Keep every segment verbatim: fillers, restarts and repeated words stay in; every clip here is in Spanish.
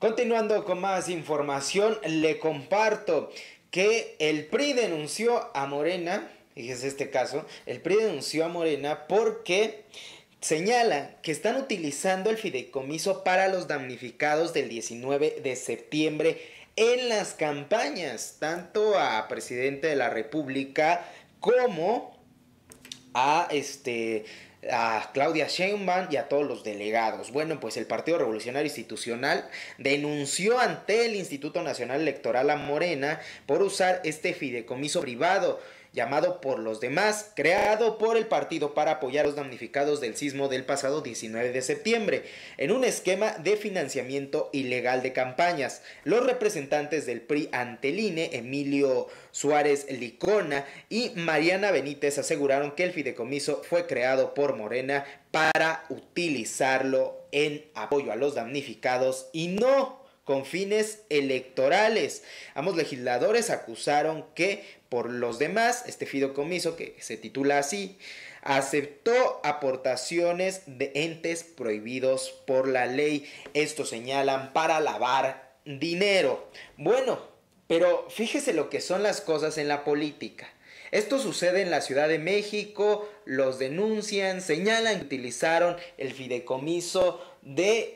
Continuando con más información, le comparto que el P R I denunció a Morena, fíjese este caso, el P R I denunció a Morena porque señala que están utilizando el fideicomiso para los damnificados del diecinueve de septiembre en las campañas, tanto a presidente de la República como a este a Claudia Sheinbaum y a todos los delegados. Bueno, pues el Partido Revolucionario Institucional denunció ante el Instituto Nacional Electoral a Morena por usar este fideicomiso privado llamado Por los Demás, creado por el partido para apoyar a los damnificados del sismo del pasado diecinueve de septiembre, en un esquema de financiamiento ilegal de campañas. Los representantes del P R I ante el I N E, Emilio Suárez Licona y Mariana Benítez, aseguraron que el fideicomiso fue creado por Morena para utilizarlo en apoyo a los damnificados y no con fines electorales. Ambos legisladores acusaron que Por los Demás, este fideicomiso que se titula así, aceptó aportaciones de entes prohibidos por la ley. Esto señalan para lavar dinero. Bueno, pero fíjese lo que son las cosas en la política. Esto sucede en la Ciudad de México, los denuncian, señalan que utilizaron el fideicomiso de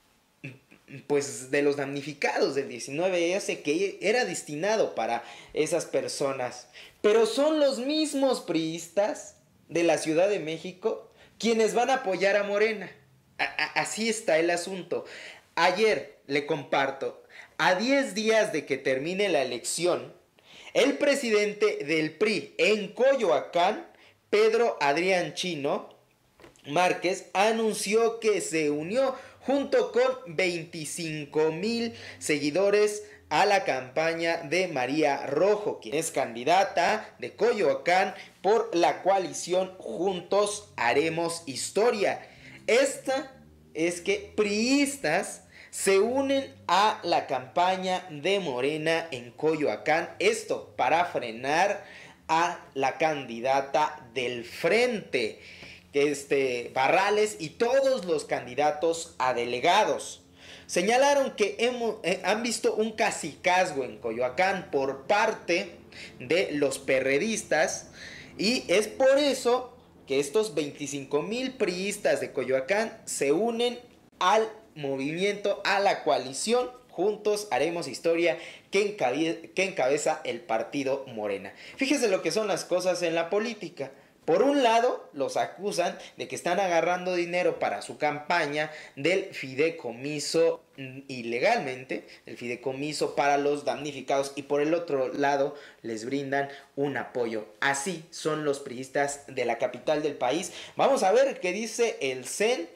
pues de los damnificados del diecinueve ese que era destinado para esas personas, pero son los mismos priistas de la Ciudad de México quienes van a apoyar a Morena. A- a- así está el asunto. Ayer le comparto, a diez días de que termine la elección, el presidente del P R I en Coyoacán, Pedro Adrián Chino Márquez, anunció que se unió junto con veinticinco mil seguidores a la campaña de María Rojo, quien es candidata de Coyoacán por la coalición Juntos Haremos Historia. Esta es que priistas se unen a la campaña de Morena en Coyoacán, esto para frenar a la candidata del Frente, este, Barrales, y todos los candidatos a delegados. Señalaron que hemos, eh, han visto un cacicazgo en Coyoacán por parte de los perredistas y es por eso que estos veinticinco mil priistas de Coyoacán se unen al movimiento, a la coalición Juntos Haremos Historia que, encabe- que encabeza el partido Morena. Fíjese lo que son las cosas en la política. Por un lado, los acusan de que están agarrando dinero para su campaña del fideicomiso ilegalmente, el fideicomiso para los damnificados, y por el otro lado les brindan un apoyo. Así son los priistas de la capital del país. Vamos a ver qué dice el C E N,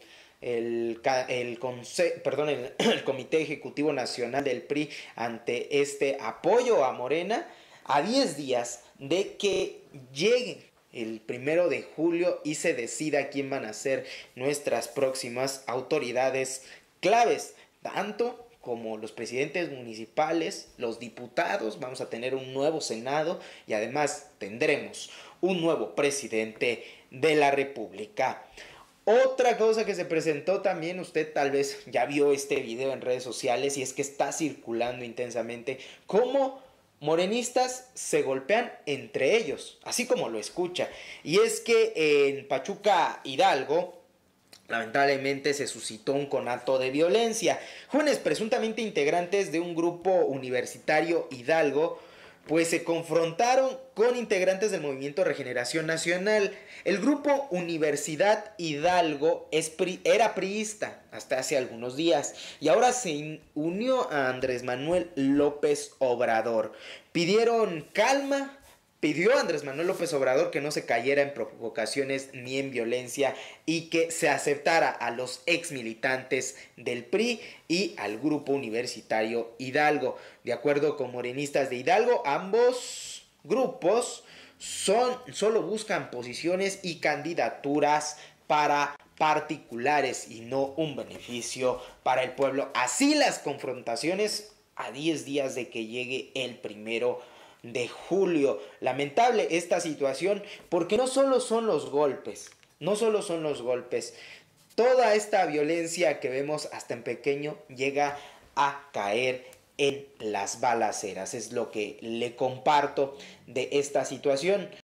el, el, conce, perdón, el, el Comité Ejecutivo Nacional del P R I, ante este apoyo a Morena a diez días de que lleguen el primero de julio y se decida quién van a ser nuestras próximas autoridades claves, tanto como los presidentes municipales, los diputados. Vamos a tener un nuevo Senado y además tendremos un nuevo presidente de la República. Otra cosa que se presentó también, usted tal vez ya vio este video en redes sociales y es que está circulando intensamente cómo morenistas se golpean entre ellos, así como lo escucha. Y es que en Pachuca, Hidalgo, lamentablemente se suscitó un conato de violencia. Jóvenes presuntamente integrantes de un grupo universitario Hidalgo pues se confrontaron con integrantes del Movimiento Regeneración Nacional. El grupo Universidad Hidalgo es pri, era priista hasta hace algunos días y ahora se unió a Andrés Manuel López Obrador. Pidieron calma, pidió a Andrés Manuel López Obrador que no se cayera en provocaciones ni en violencia y que se aceptara a los ex militantes del P R I y al grupo universitario Hidalgo. De acuerdo con morenistas de Hidalgo, ambos grupos son, solo buscan posiciones y candidaturas para particulares y no un beneficio para el pueblo. Así las confrontaciones a diez días de que llegue el primero de julio. Lamentable esta situación porque no solo son los golpes, no solo son los golpes. Toda esta violencia que vemos hasta en pequeño llega a caer en las balaceras. Es lo que le comparto de esta situación.